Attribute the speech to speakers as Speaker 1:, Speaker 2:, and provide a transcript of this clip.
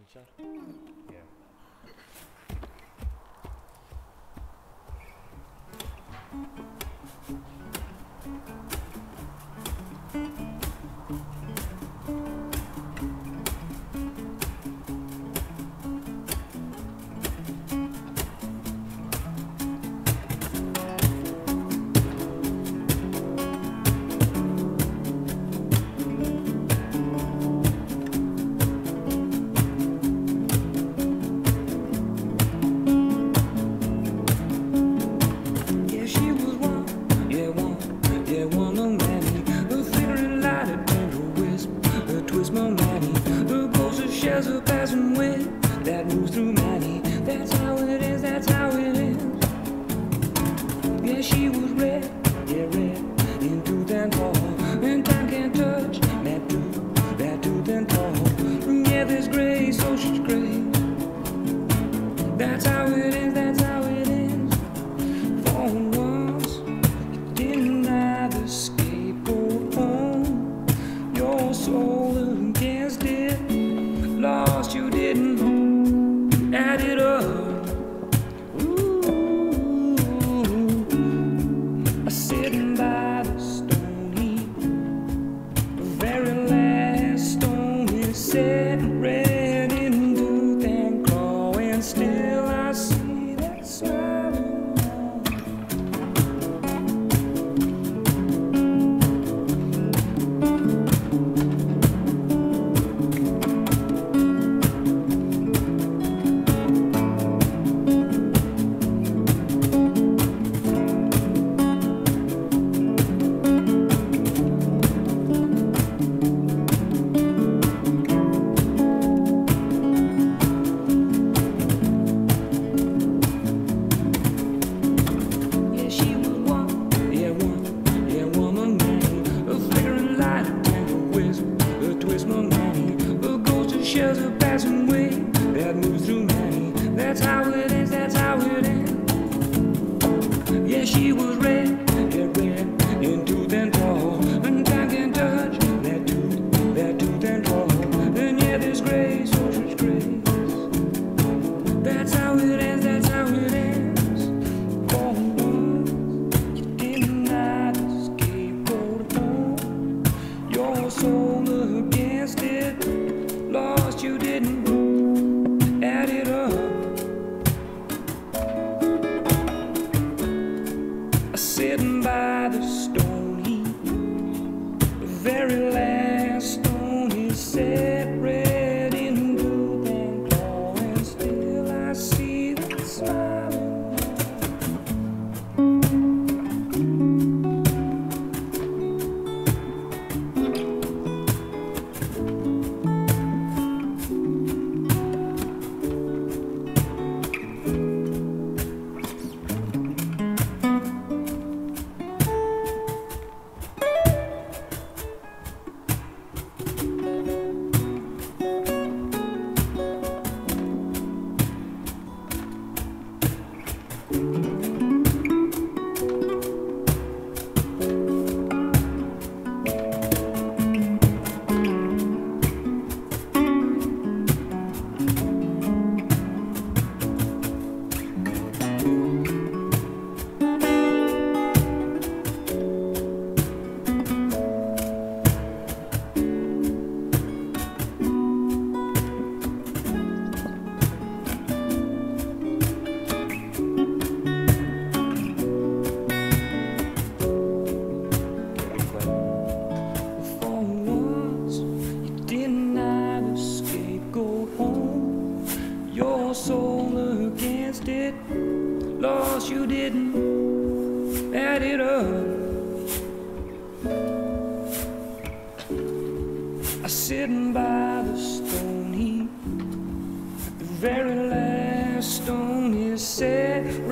Speaker 1: cominciare?
Speaker 2: Yeah.
Speaker 3: A passing wind that moves through Manny. That's how it is, that's how it is. Yeah, she was red, yeah, red, in tooth and claw. And time can't touch that tooth and claw. Yeah, this grace, oh, she's great. That's how it is, that's how it is. For once, you didn't have the scapegoat home. Your soul against it. Lost, you didn't add it up. Ooh, sitting by the stone heap, the very last stone is set red in tooth and claw, and still I see that smiling. Shares a passing wave that moves through Manny. That's how it is, that's how it is. Yeah, she was red, yeah, red, in tooth and claw. And time can touch that tooth and claw. And yeah, this grace, oh, she's grace. That's how it is, that's how it is. For once, you didn't have to scapegoat home. Your soul against it. Lost, you didn't add it up. Sitting by the stone heap, the very last stone is set red in tooth and claw, and still I see that smiling. Your soul against it. Lost, you didn't add it up. Sitting by the stone heap, the very last stone is set